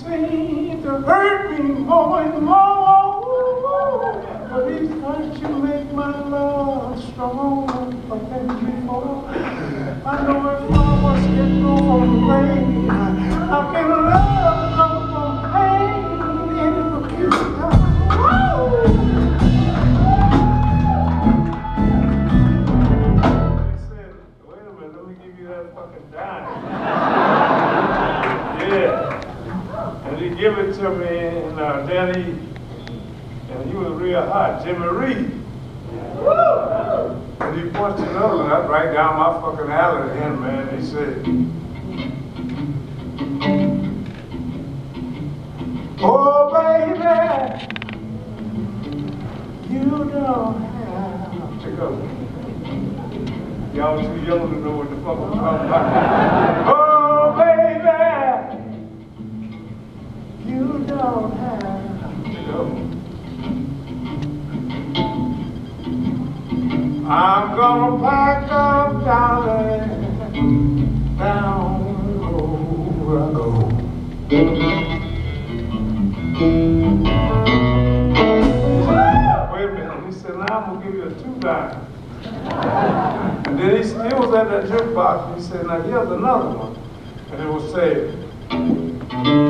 seem to hurt me more and more. But these hurts you make my love stronger than before. I know if I was getting over the rain, how can love come from pain in the future? He said, wait a minute, let me give you that fucking dime. Yeah. And he gave it to me, and then he was real hot, Jimmy Reed. And he punched another one up right down my fucking alley then, man. He said, oh, baby, you don't have to go. Y'all too young to know what the fuck I'm talking about. Oh, baby, you don't have to go. I'm gonna pack up, darling, down the road I go. Wait a minute, he said, now I'm gonna give you a $2. And then he was at that jukebox, and he said, now here's another one. And it was say,